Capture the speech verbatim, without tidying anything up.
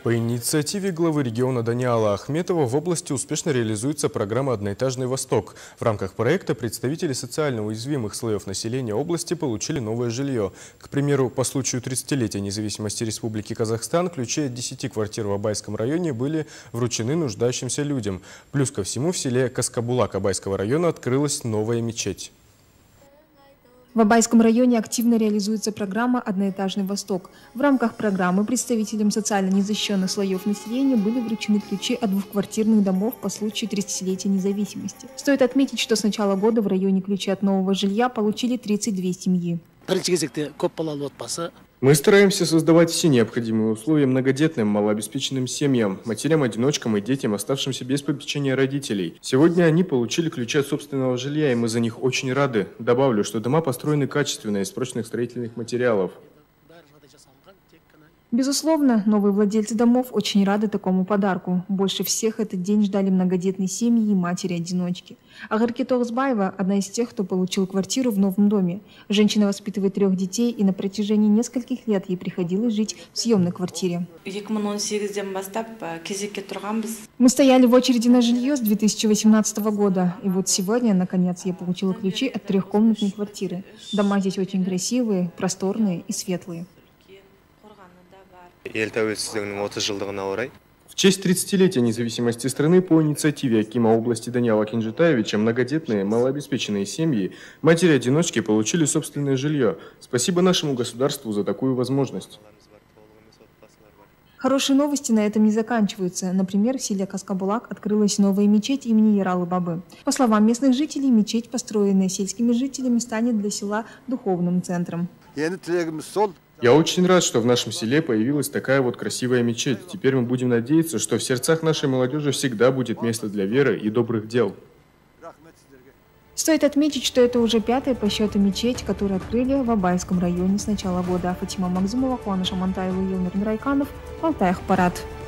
По инициативе главы региона Даниала Ахметова в области успешно реализуется программа «Одноэтажный Восток». В рамках проекта представители социально уязвимых слоев населения области получили новое жилье. К примеру, по случаю тридцатилетия независимости Республики Казахстан ключи от десяти квартир в Абайском районе были вручены нуждающимся людям. Плюс ко всему в селе Каскабулак Абайского района открылась новая мечеть. В Абайском районе активно реализуется программа «Одноэтажный Восток». В рамках программы представителям социально незащищенных слоев населения были вручены ключи от двухквартирных домов по случаю тридцатилетия независимости. Стоит отметить, что с начала года в районе ключи от нового жилья получили тридцать две семьи. Мы стараемся создавать все необходимые условия многодетным, малообеспеченным семьям, матерям-одиночкам и детям, оставшимся без попечения родителей. Сегодня они получили ключи от собственного жилья, и мы за них очень рады. Добавлю, что дома построены качественно из прочных строительных материалов. Безусловно, новые владельцы домов очень рады такому подарку. Больше всех этот день ждали многодетные семьи и матери-одиночки. Агарки Тогсбаева – одна из тех, кто получил квартиру в новом доме. Женщина воспитывает трех детей, и на протяжении нескольких лет ей приходилось жить в съемной квартире. Мы стояли в очереди на жилье с две тысячи восемнадцатого года, и вот сегодня, наконец, я получила ключи от трехкомнатной квартиры. Дома здесь очень красивые, просторные и светлые. В честь тридцатилетия независимости страны по инициативе акима области Даниала Кенжетаевича многодетные, малообеспеченные семьи, матери-одиночки получили собственное жилье. Спасибо нашему государству за такую возможность. Хорошие новости на этом не заканчиваются. Например, в селе Каскабулак открылась новая мечеть имени Яралы Бабы. По словам местных жителей, мечеть, построенная сельскими жителями, станет для села духовным центром. Я очень рад, что в нашем селе появилась такая вот красивая мечеть. Теперь мы будем надеяться, что в сердцах нашей молодежи всегда будет место для веры и добрых дел. Стоит отметить, что это уже пятая по счету мечеть, которую открыли в Абайском районе с начала года. Фатима Магзумова, Хуана Шамантаева и Елнур Райканов, Алтайх Парад.